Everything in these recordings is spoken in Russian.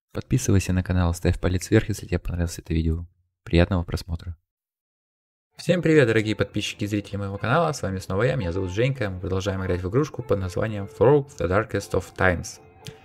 Подписывайся на канал, ставь палец вверх, если тебе понравилось это видео. Приятного просмотра. Всем привет, дорогие подписчики и зрители моего канала, с вами снова я, меня зовут Женька, мы продолжаем играть в игрушку под названием Through the Darkest of Times.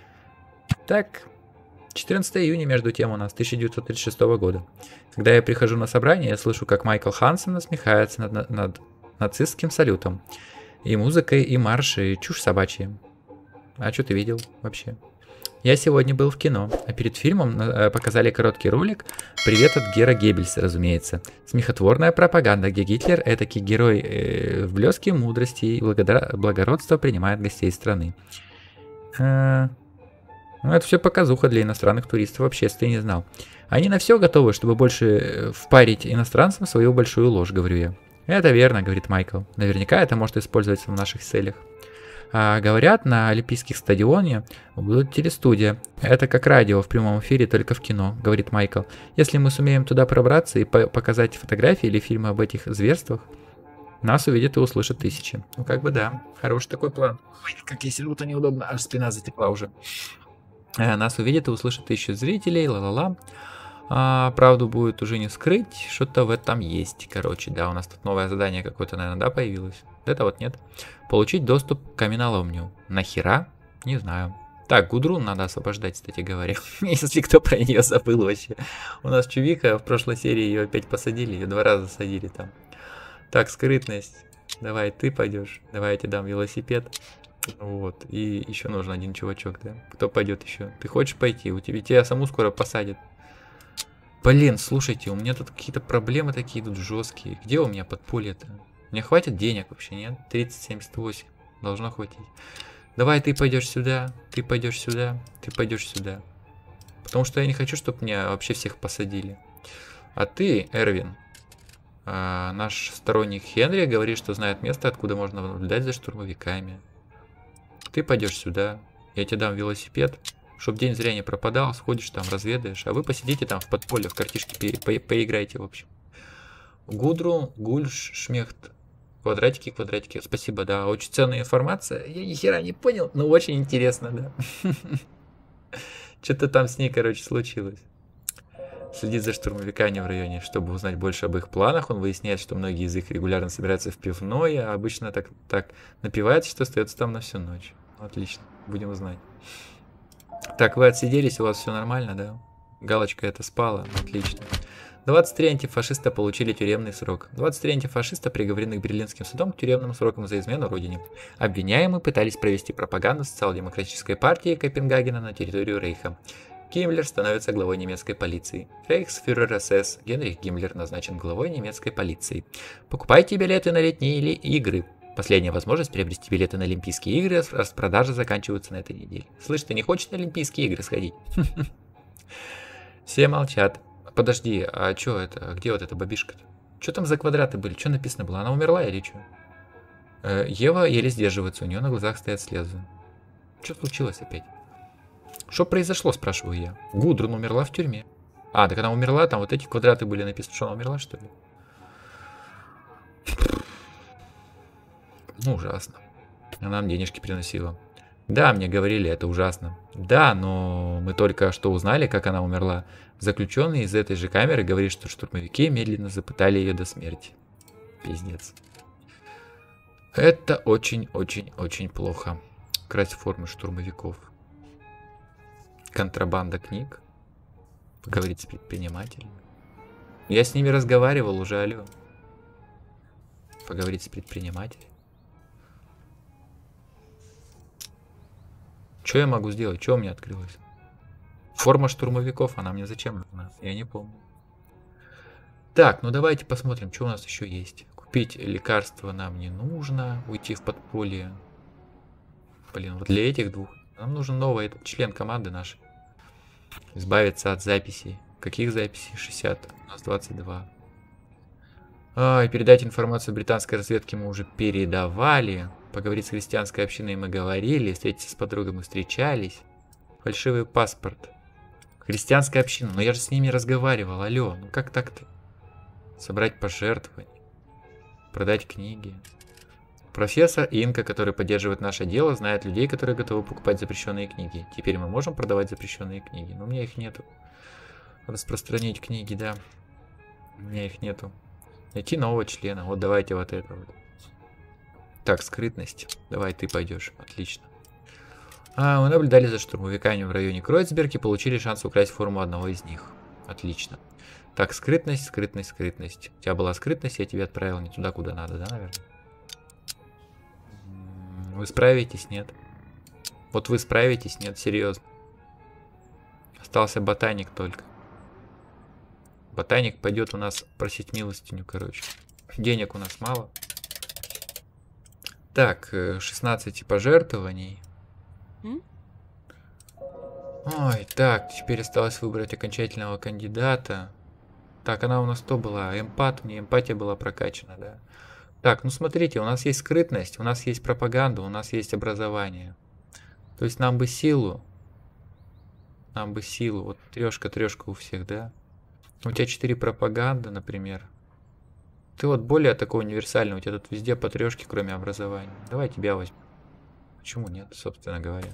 Так, 14 июня между тем у нас 1936 года. Когда я прихожу на собрание, я слышу, как Майкл Хансен насмехается над нацистским салютом. И музыкой, и марши, и чушь собачья. А что ты видел вообще? Я сегодня был в кино, а перед фильмом показали короткий ролик «Привет от Гера Геббельса», разумеется. Смехотворная пропаганда, где Гитлер, этакий герой в блеске мудрости и благородства, принимает гостей страны. Ну, это все показуха для иностранных туристов, вообще, если ты не знал. Они на все готовы, чтобы больше впарить иностранцам свою большую ложь, говорю я. Это верно, говорит Майкл. Наверняка это может использоваться в наших целях. Говорят, на Олимпийских стадионе будет телестудия. Это как радио в прямом эфире, только в кино, говорит Майкл. Если мы сумеем туда пробраться и показать фотографии или фильмы об этих зверствах, нас увидят и услышат тысячи. Ну как бы да, хороший такой план. Ой, как я сижу-то неудобно, аж спина затекла уже. Нас увидят и услышат тысячи зрителей, ла-ла-ла. Правду будет уже не скрыть, что-то в этом есть. Короче, да, у нас тут новое задание какое-то, наверное, да, появилось. Это вот нет. Получить доступ к каменоломню. Нахера? Не знаю. Так, Гудрун надо освобождать, кстати говоря. Если кто про нее забыл вообще. У нас Чувика в прошлой серии ее опять посадили, ее 2 раза садили там. Так, скрытность. Давай, ты пойдешь. Давай я тебе дам велосипед. Вот. И еще нужен один чувачок, да? Кто пойдет еще? Ты хочешь пойти? Тебя саму скоро посадят. Блин, слушайте, у меня тут какие-то проблемы такие идут жесткие. Где у меня подполье-то? Мне хватит денег вообще, нет? 30,78. Должно хватить. Давай ты пойдешь сюда, ты пойдешь сюда, ты пойдешь сюда. Потому что я не хочу, чтобы меня вообще всех посадили. А ты, Эрвин, наш сторонник Хенри, говорит, что знает место, откуда можно наблюдать за штурмовиками. Ты пойдешь сюда, я тебе дам велосипед. Чтоб день зря не пропадал, сходишь там, разведаешь. А вы посидите там в подполье, в картишки поиграйте, в общем. Гудрун, Гульшмехт. Квадратики, квадратики. Спасибо, да, очень ценная информация. Я ни хера не понял, но очень интересно, да. Что-то там с ней, короче, случилось. Следит за штурмовиками в районе, чтобы узнать больше об их планах. Он выясняет, что многие из них регулярно собираются в пивное, а обычно так напивается, что остается там на всю ночь. Отлично, будем знать. Так, вы отсиделись, у вас все нормально, да? Галочка это спала, отлично. 23 антифашиста получили тюремный срок. 23 антифашиста приговорены к Берлинским судом к тюремным срокам за измену родине. Обвиняемые пытались провести пропаганду социал-демократической партии Копенгагена на территорию Рейха. Гиммлер становится главой немецкой полиции. Рейхсфюрер СС Генрих Гиммлер назначен главой немецкой полиции. Покупайте билеты на летние игры. Последняя возможность приобрести билеты на Олимпийские игры, распродажи заканчиваются на этой неделе. Слышь, ты не хочешь на Олимпийские игры сходить? Все молчат. Подожди, а чё это? Где вот эта бабишка-то? Чё там за квадраты были? Чё написано было? Она умерла или чё? Ева еле сдерживается, у нее на глазах стоят слезы. Что случилось опять? Что произошло, спрашиваю я. Гудрун умерла в тюрьме. А, так она умерла, там вот эти квадраты были написаны, что она умерла, что ли? Ну, ужасно. Она нам денежки приносила. Да, мне говорили, это ужасно. Да, но мы только что узнали, как она умерла. Заключенный из этой же камеры говорит, что штурмовики медленно запытали ее до смерти. Пиздец. Это очень-очень-очень плохо. Красть формы штурмовиков. Контрабанда книг. Поговорить с предпринимателями. Я с ними разговаривал уже, алло. Поговорить с предпринимателями. Что я могу сделать? Что у меня открылось? Форма штурмовиков, она мне зачем нужна? Я не помню. Так, ну давайте посмотрим, что у нас еще есть. Купить лекарства нам не нужно. Уйти в подполье. Блин, вот для этих двух. Нам нужен новый член команды нашей. Избавиться от записей. Каких записей? 60. У нас 22. И передать информацию британской разведке мы уже передавали. Поговорить с христианской общиной мы говорили. Встретиться с подругой мы встречались. Фальшивый паспорт. Христианская община. Но я же с ними разговаривал. Алло, ну как так-то? Собрать пожертвования. Продать книги. Профессор Инка, который поддерживает наше дело, знает людей, которые готовы покупать запрещенные книги. Теперь мы можем продавать запрещенные книги. Но у меня их нету. Распространить книги, да. У меня их нету. Найти нового члена. Вот давайте вот это вот. Так, скрытность. Давай ты пойдешь. Отлично. Мы наблюдали за штурмовиками в районе Кройцберг и получили шанс украсть форму одного из них. Отлично. Так, скрытность, скрытность, скрытность. У тебя была скрытность, я тебе отправил не туда, куда надо, да, наверное? Вы справитесь, нет? Вот вы справитесь, нет, серьезно. Остался ботаник только. Ботаник пойдет у нас просить милостиню, короче. Денег у нас мало. Так, 16 пожертвований. Ой, так, теперь осталось выбрать окончательного кандидата. Так, она у нас то была? Эмпат, мне эмпатия была прокачана, да? Так, ну смотрите, у нас есть скрытность, у нас есть пропаганда, у нас есть образование. То есть нам бы силу. Нам бы силу. Вот трешка у всех, да? У тебя 4 пропаганды, например. Ты вот более такой универсальный, у тебя тут везде по трешке, кроме образования. Давай тебя возьмем. Почему нет, собственно говоря.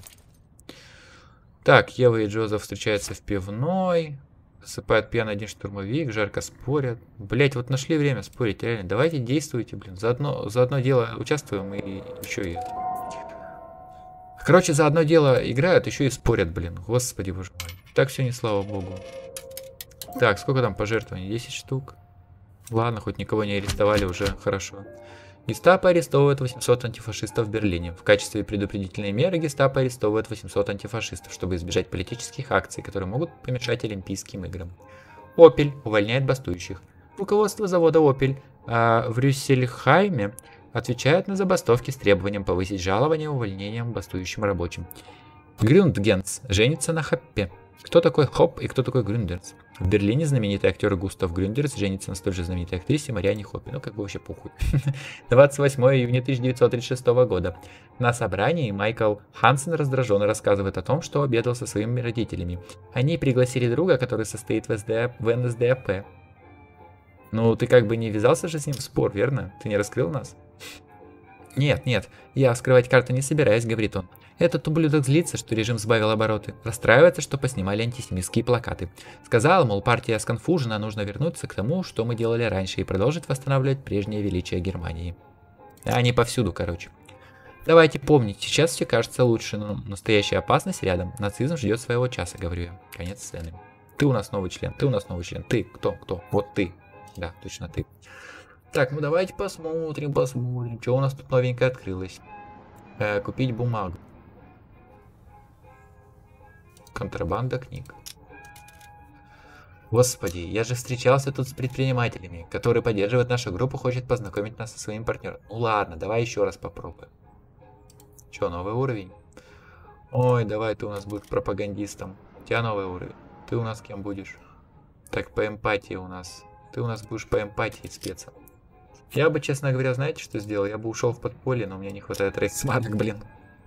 Так, Ева и Джозеф встречаются в пивной. Засыпают пьяный один штурмовик, жарко спорят. Блять, вот нашли время спорить, реально. Давайте действуйте, блин. За одно дело участвуем и еще и... Короче, за одно дело играют, еще и спорят, блин. Господи, боже мой. Так все не слава богу. Так, сколько там пожертвований? 10 штук. Ладно, хоть никого не арестовали, уже хорошо. Гестапо арестовывает 800 антифашистов в Берлине. В качестве предупредительной меры гестапо арестовывает 800 антифашистов, чтобы избежать политических акций, которые могут помешать Олимпийским играм. Opel увольняет бастующих. Руководство завода Opel в Рюссельхайме отвечает на забастовки с требованием повысить жалование увольнением бастующим рабочим. Грюндгенс женится на Хоппе. Кто такой Хоп и кто такой Грюндерс? В Берлине знаменитый актер Густав Грюндерс женится на столь же знаменитой актрисе Мариане Хоппе. Ну, как бы вообще похуй. 28 июня 1936 года. На собрании Майкл Хансен раздраженно рассказывает о том, что обедал со своими родителями. Они пригласили друга, который состоит в НСДАП. Ну, ты как бы не ввязался же с ним в спор, верно? Ты не раскрыл нас? Нет, я вскрывать карту не собираюсь, говорит он. Этот ублюдок злится, что режим сбавил обороты. Расстраивается, что поснимали антисемитские плакаты. Сказал, мол, партия сконфужена, нужно вернуться к тому, что мы делали раньше, и продолжить восстанавливать прежнее величие Германии. Они повсюду, короче. Давайте помнить, сейчас все кажется лучше, но настоящая опасность рядом. Нацизм ждет своего часа, говорю я. Конец сцены. Ты у нас новый член, ты у нас новый член. Ты, кто? Вот ты. Да, точно ты. Так, ну давайте посмотрим, что у нас тут новенькое открылось. Купить бумагу. Контрабанда книг. Господи, я же встречался тут с предпринимателями, которые поддерживают нашу группу, хочет познакомить нас со своим партнером. Ну ладно, давай еще раз попробуем. Че, новый уровень? Ой, давай ты у нас будешь пропагандистом. У тебя новый уровень. Ты у нас кем будешь? Так, по эмпатии у нас. Ты у нас будешь по эмпатии спецом. Я бы, честно говоря, знаете, что сделал? Я бы ушел в подполье, но мне не хватает рейсмарок, блин.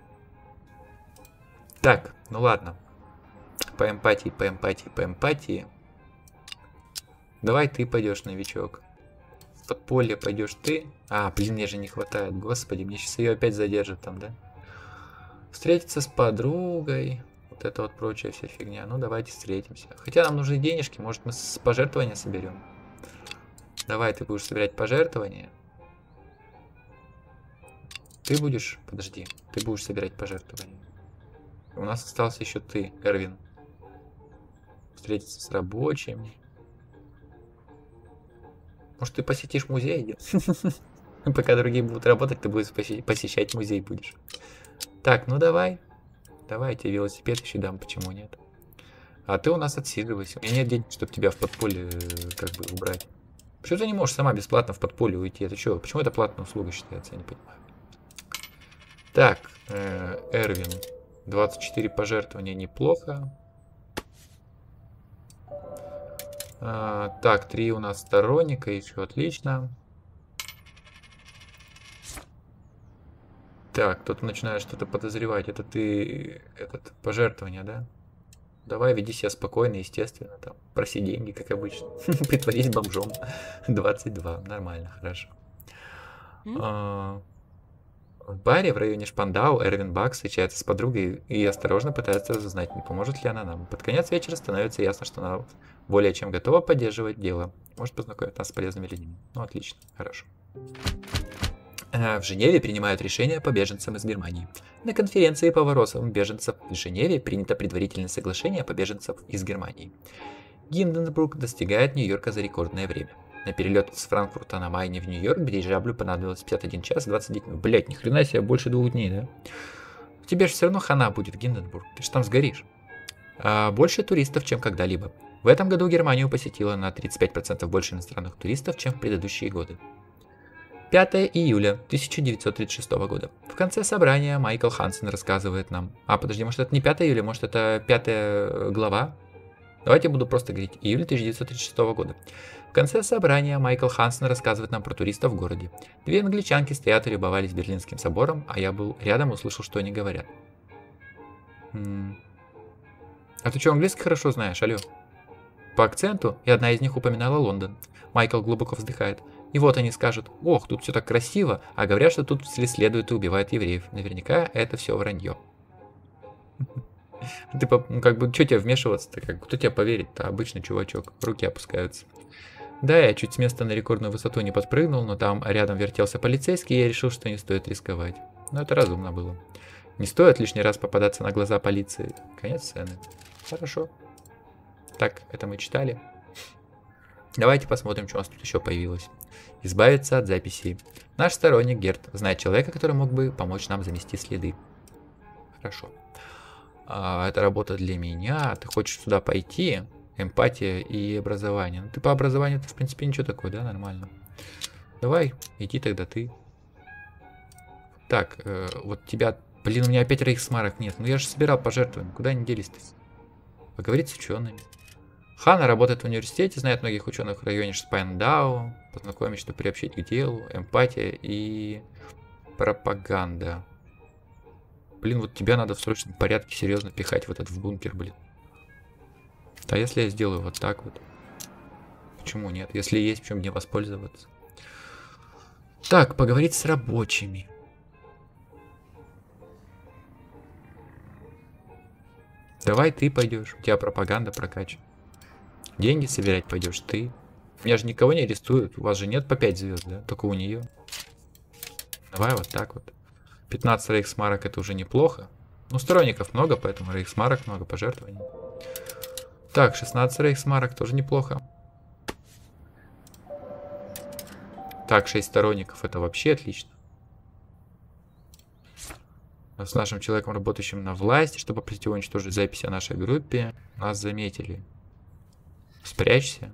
Так, ну ладно. По эмпатии. Давай ты пойдешь, новичок. В подполье пойдешь ты. Блин, мне же не хватает. Господи, мне сейчас ее опять задержат там, да? Встретиться с подругой. Вот это вот прочая вся фигня. Ну, давайте встретимся. Хотя нам нужны денежки, может мы с пожертвования соберем. Давай, ты будешь собирать пожертвования. Ты будешь... Подожди. Ты будешь собирать пожертвования. У нас остался еще ты, Эрвин. Встретиться с рабочим. Может, ты посетишь музей? Пока другие будут работать, ты будешь посещать музей будешь. Так, ну давай. Давайте велосипед еще дам, почему нет? А ты у нас отсиживайся. У меня нет денег, чтобы тебя в подполье как бы убрать. Почему ты не можешь сама бесплатно в подполье уйти? Это что? Почему это платная услуга считается? Я не понимаю. Так, Эрвин. 24 пожертвования неплохо. Так, 3 у нас сторонника, еще отлично. Так, кто-то начинает что-то подозревать. Это ты, пожертвование, да? Давай, веди себя спокойно, естественно. Там, проси деньги, как обычно. Притворись бомжом. 22, нормально, хорошо. В баре в районе Шпандау Эрвин Бак встречается с подругой и осторожно пытается разузнать, не поможет ли она нам. Под конец вечера становится ясно, что она более чем готова поддерживать дело. Может познакомить нас с полезными людьми. Ну, отлично, хорошо. В Женеве принимают решение по беженцам из Германии. На конференции по вопросам беженцев в Женеве принято предварительное соглашение по беженцев из Германии. Гинденбург достигает Нью-Йорка за рекордное время. На перелет с Франкфурта на Майне в Нью-Йорк дирижаблю понадобилось 51 час 29 минут. Блять, ни хрена себе, больше 2 дней, да? Тебе же все равно хана будет, Гинденбург, ты же там сгоришь. Больше туристов, чем когда-либо. В этом году Германию посетило на 35% больше иностранных туристов, чем в предыдущие годы. 5 июля 1936 года. В конце собрания Майкл Хансен рассказывает нам... подожди, может это не 5 июля, может это 5 глава? Давайте я буду просто говорить. Июль 1936 года. В конце собрания Майкл Хансен рассказывает нам про туристов в городе. 2 англичанки стоят и любовались Берлинским собором, а я был рядом и услышал, что они говорят. А ты что, английский хорошо знаешь, алло? По акценту, и одна из них упоминала Лондон. Майкл глубоко вздыхает. И вот они скажут: ох, тут все так красиво, а говорят, что тут следует и убивают евреев. Наверняка это все вранье. Ты как бы, что тебе вмешиваться-то? Кто тебе поверит-то? Обычный чувачок. Руки опускаются. Да, я чуть с места на рекордную высоту не подпрыгнул, но там рядом вертелся полицейский, и я решил, что не стоит рисковать. Но это разумно было. Не стоит лишний раз попадаться на глаза полиции. Конец сцены. Хорошо. Так, это мы читали. Давайте посмотрим, что у нас тут еще появилось. Избавиться от записей. Наш сторонник Герт знает человека, который мог бы помочь нам замести следы. Хорошо. Это работа для меня. Ты хочешь сюда пойти? Эмпатия и образование. Ну, ты по образованию, ты в принципе ничего такое, да? Нормально. Давай, иди тогда ты. Так, вот тебя... Блин, у меня опять рейхсмарок нет. Ну я же собирал пожертвования. Куда они делись-то? Поговорить с учеными. Хана работает в университете, знает многих ученых в районе Шпандау. Познакомить, чтобы приобщить к делу. Эмпатия и пропаганда. Блин, вот тебя надо в срочном порядке серьезно пихать в этот бункер, блин. А если я сделаю вот так вот? Почему нет? Если есть, почему мне воспользоваться? Так, поговорить с рабочими. Давай ты пойдешь, у тебя пропаганда прокачана. Деньги собирать пойдешь ты. Меня же никого не арестуют, у вас же нет по 5 звезд, да? Только у нее. Давай вот так вот. 15 рейхсмарок это уже неплохо. Ну, сторонников много, поэтому рейхсмарок много, пожертвований. Так, 16 рейхсмарок тоже неплохо. Так, 6 сторонников это вообще отлично. С нашим человеком, работающим на власти, чтобы попросить его уничтожить записи о нашей группе. Нас заметили. Спрячься.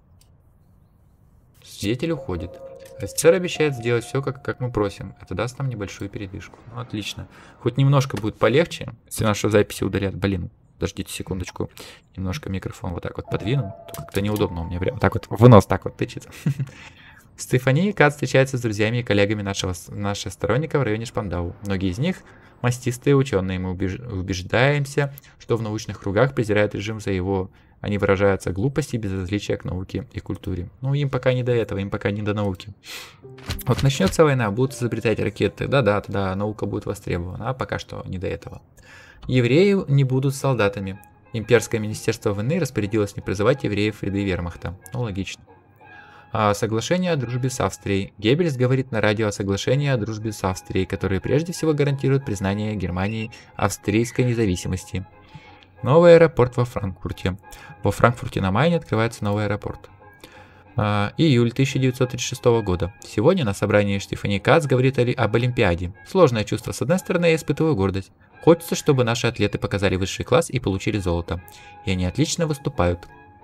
Свидетель уходит. Офицер обещает сделать все, как мы просим. Это даст нам небольшую передышку. Ну, отлично. Хоть немножко будет полегче, если наши записи удалят. Блин, подождите секундочку. Немножко микрофон вот так вот подвину. Как-то неудобно у меня прям так вот в нос так вот тычется. Стефания Кат встречается с друзьями и коллегами наших сторонников в районе Шпандау. Многие из них мастистые ученые. Мы убеждаемся, что в научных кругах презирают режим за его... Они выражаются глупости и безразличия к науке и культуре. Ну, им пока не до этого, им пока не до науки. Вот начнется война, будут изобретать ракеты. Да, наука будет востребована, а пока что не до этого. Евреи не будут солдатами. Имперское министерство войны распорядилось не призывать евреев в ряды вермахта. Ну, логично. Соглашение о дружбе с Австрией. Геббельс говорит на радио о соглашении о дружбе с Австрией, которые прежде всего гарантируют признание Германии австрийской независимости. Новый аэропорт во Франкфурте. Во Франкфурте на Майне открывается новый аэропорт. Июль 1936 года. Сегодня на собрании Стефани Кац говорит об Олимпиаде. Сложное чувство. С одной стороны, я испытываю гордость. Хочется, чтобы наши атлеты показали высший класс и получили золото. И они отлично выступают.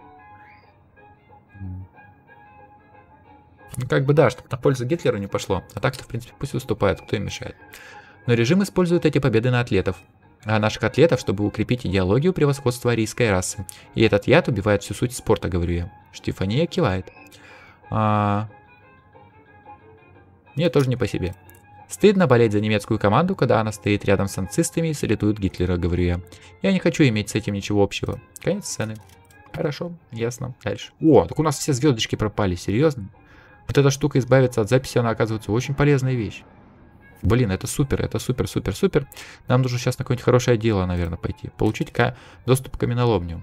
Ну, как бы да, чтобы на пользу Гитлеру не пошло. А так-то, в принципе, пусть выступают, кто им мешает. Но режим использует эти победы на атлетов. А наших атлетов, чтобы укрепить идеологию превосходства арийской расы. И этот яд убивает всю суть спорта, говорю я. Штефания кивает. Мне тоже не по себе. Стыдно болеть за немецкую команду, когда она стоит рядом с нацистами и салютует Гитлера, говорю я. Я не хочу иметь с этим ничего общего. Конец сцены. Хорошо, ясно. Дальше. О, так у нас все звездочки пропали, серьезно? Вот эта штука избавиться от записи, она оказывается очень полезная вещь. Блин, это супер, это супер, супер, супер. Нам нужно сейчас на какое-нибудь хорошее дело, наверное, пойти. Получить доступ к каменоломню.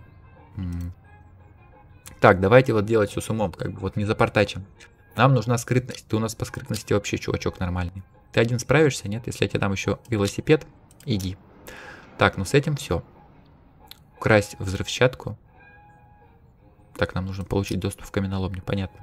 Так, давайте вот делать все с умом, как бы вот не запортачим. Нам нужна скрытность. Ты у нас по скрытности вообще чувачок нормальный. Ты один справишься, нет? Если я тебе дам еще велосипед, иди. Так, ну с этим все. Украсть взрывчатку. Так, нам нужно получить доступ в каменоломню, понятно.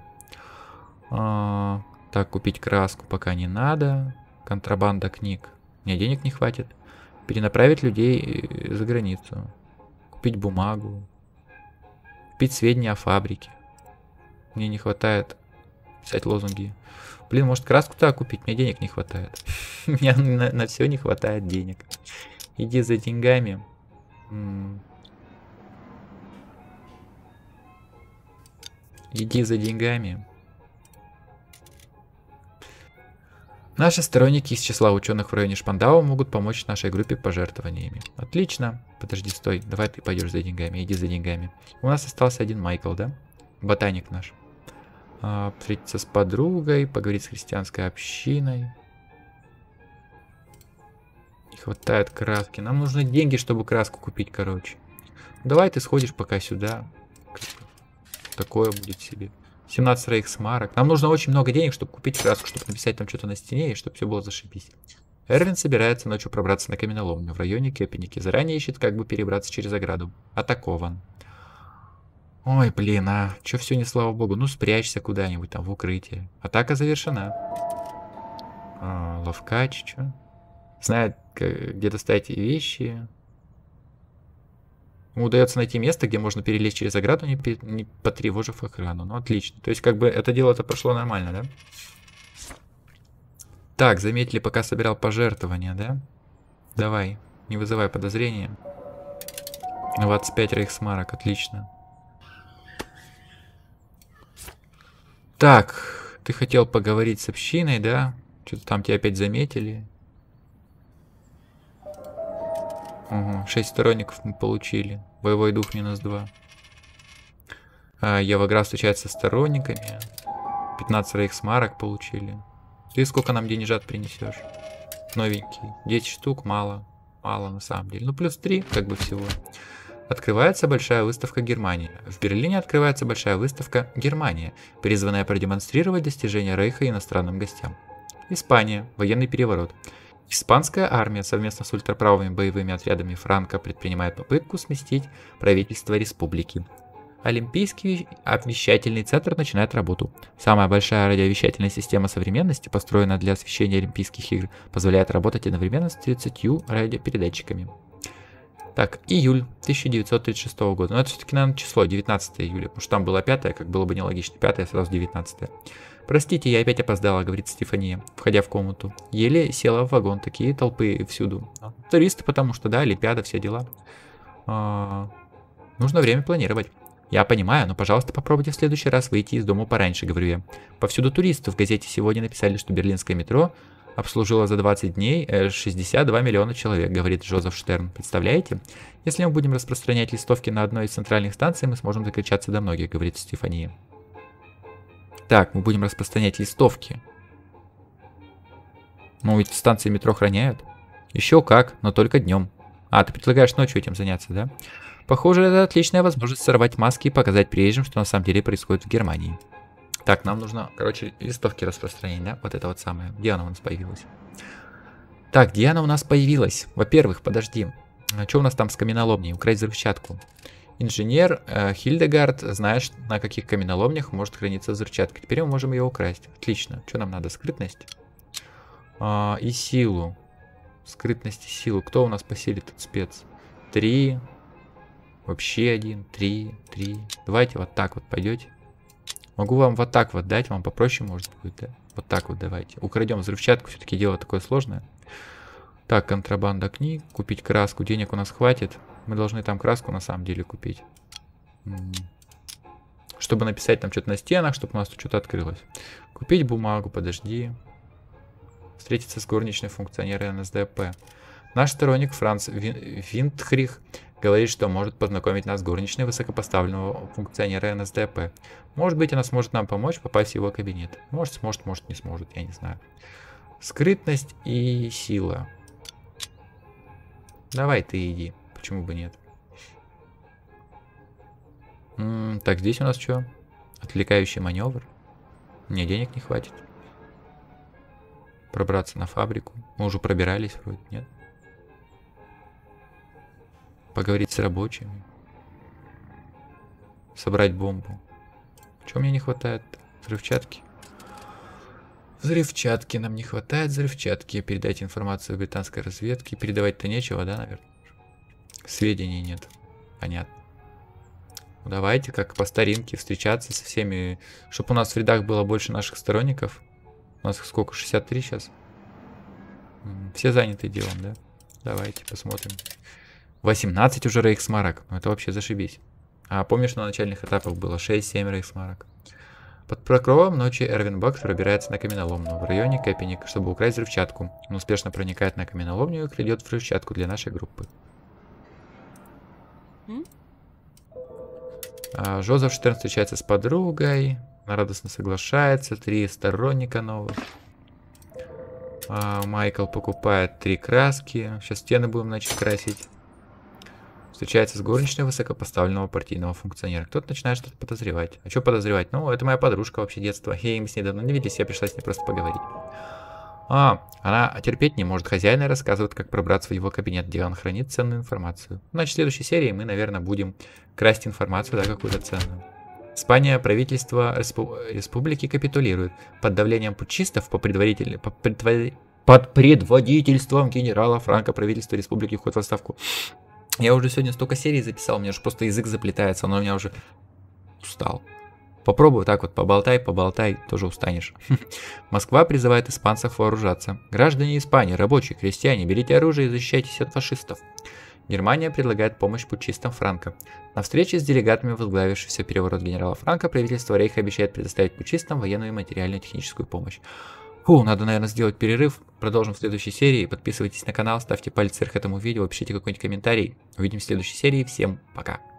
Так, купить краску пока не надо. Контрабанда книг. Мне денег не хватит. Перенаправить людей за границу. Купить бумагу. Купить сведения о фабрике. Мне не хватает писать лозунги. Блин, может краску-то купить? Мне денег не хватает. Мне на все не хватает денег. Иди за деньгами. Иди за деньгами. Наши сторонники из числа ученых в районе Шпандау могут помочь нашей группе пожертвованиями. Отлично. Подожди, стой. Давай ты пойдешь за деньгами. Иди за деньгами. У нас остался один Майкл, да? Ботаник наш. Встретиться с подругой, поговорить с христианской общиной. Не хватает краски. Нам нужны деньги, чтобы краску купить, короче. Давай ты сходишь пока сюда. Такое будет себе. 17 рейхсмарок. Нам нужно очень много денег, чтобы купить краску, чтобы написать там что-то на стене и чтобы все было зашибись. Эрвин собирается ночью пробраться на каменоломню в районе Кёпеники. Заранее ищет, как бы перебраться через ограду. Атакован. Ой, блин, чё все не слава богу? Ну спрячься куда-нибудь там в укрытие. Атака завершена. Ловкач, чё? Знает, где достать вещи. Ему удается найти место, где можно перелезть через ограду, не потревожив охрану. Ну, отлично. То есть, как бы, это дело-то прошло нормально, да? Так, заметили, пока собирал пожертвования, да? Давай, не вызывай подозрения. 25 рейхсмарок, отлично. Так, ты хотел поговорить с общиной, да? Что-то там тебя опять заметили. Угу, 6 сторонников мы получили. Боевой дух -2. Евагра встречается со сторонниками. 15 рейхсмарок получили. Ты сколько нам денежат принесешь? Новенький. 10 штук, мало. Мало на самом деле. Ну, плюс 3, как бы всего. Открывается большая выставка Германии. В Берлине открывается большая выставка Германия, призванная продемонстрировать достижения Рейха иностранным гостям. Испания. Военный переворот. Испанская армия совместно с ультраправыми боевыми отрядами Франко предпринимает попытку сместить правительство республики. Олимпийский обвещательный центр начинает работу. Самая большая радиовещательная система современности, построенная для освещения Олимпийских игр, позволяет работать одновременно с 30 радиопередатчиками. Так, июль 1936 года. Но это все-таки, наверное, число 19 июля, потому что там было 5, как было бы нелогично. 5 сразу 19. Простите, я опять опоздала, говорит Стефания, входя в комнату. Еле села в вагон, такие толпы всюду. Туристы, потому что, да, Олимпиада, все дела. Нужно время планировать. Я понимаю, но, пожалуйста, попробуйте в следующий раз выйти из дома пораньше, говорю я. Повсюду туристы. В газете сегодня написали, что берлинское метро обслужило за 20 дней 62 миллиона человек, говорит Жозеф Штерн. Представляете? Если мы будем распространять листовки на одной из центральных станций, мы сможем докричаться до многих, говорит Стефания. Так, мы будем распространять листовки. Ну, ведь станции метро охраняют. Еще как, но только днем. Ты предлагаешь ночью этим заняться, да? Похоже, это отличная возможность сорвать маски и показать приезжим, что на самом деле происходит в Германии. Так, нам нужно, короче, листовки распространять, да? Вот это вот самое. Где она у нас появилась? Так, где она у нас появилась? Во-первых, подожди. Что у нас там с каменоломней? Украсть взрывчатку. Инженер Хильдегард, знаешь, на каких каменоломнях может храниться взрывчатка. Теперь мы можем ее украсть. Отлично. Что нам надо? Скрытность. И силу. Скрытность и силу. Кто у нас по силе тут спец? 3. Вообще 1. 3. 3. Давайте вот так вот пойдете. Могу вам вот так вот дать. Вам попроще может будет, да? Вот так вот давайте. Украдем взрывчатку. Все-таки дело такое сложное. Так, контрабанда книг. Купить краску. Денег у нас хватит. Мы должны там краску на самом деле купить. Чтобы написать там что-то на стенах, чтобы у нас тут что-то открылось. Купить бумагу, подожди. Встретиться с горничной функционером НСДАП. Наш сторонник Франц Винтхрих говорит, что может познакомить нас с горничной высокопоставленного функционера НСДАП. Может быть, она сможет нам помочь попасть в его кабинет. Может, сможет, может, не сможет, я не знаю. Скрытность и сила. Давай ты иди. Почему бы нет? Так, здесь у нас что? Отвлекающий маневр. Мне денег не хватит. Пробраться на фабрику. Мы уже пробирались вроде, нет? Поговорить с рабочими. Собрать бомбу. Чего мне не хватает? Взрывчатки. Взрывчатки. Нам не хватает взрывчатки. Передать информацию британской разведке. Передавать-то нечего, да, наверное? Сведений нет. Понятно. Ну, давайте, как по старинке, встречаться со всеми. Чтобы у нас в рядах было больше наших сторонников. У нас сколько? 63 сейчас? Все заняты делом, да? Давайте посмотрим. 18 уже рейхсмарок. Ну, это вообще зашибись. А помнишь, на начальных этапах было 6-7 рейхсмарок. Под покровом ночи Эрвин Бакс пробирается на каменоломню в районе Кэппеник, чтобы украсть взрывчатку. Он успешно проникает на каменоломню и крадет взрывчатку для нашей группы. Жозеф Штерн встречается с подругой. Она радостно соглашается. 3 сторонника новых. Майкл покупает 3 краски. Сейчас стены будем начать красить. Встречается с горничной высокопоставленного партийного функционера. Кто-то начинает что-то подозревать. А что подозревать? Ну, это моя подружка вообще детства. Мы с ней давно не виделись, я пришла с ней просто поговорить. Она терпеть не может. Хозяина рассказывает, как пробраться в его кабинет, где он хранит ценную информацию. Значит, в следующей серии мы, наверное, будем красть информацию, да, какую-то ценную. Испания, правительство республики капитулирует. Под давлением путчистов под предводительством генерала Франко правительство республики уходит в отставку. Я уже сегодня столько серий записал, у меня уже просто язык заплетается, но у меня уже устал. Попробуй так вот, поболтай, тоже устанешь. Москва призывает испанцев вооружаться. Граждане Испании, рабочие, крестьяне, берите оружие и защищайтесь от фашистов. Германия предлагает помощь путчистам Франко. На встрече с делегатами, возглавившимся переворот генерала Франко, правительство Рейха обещает предоставить путчистам военную и материальную техническую помощь. Надо, наверное, сделать перерыв. Продолжим в следующей серии. Подписывайтесь на канал, ставьте палец вверх этому видео, пишите какой-нибудь комментарий. Увидимся в следующей серии. Всем пока.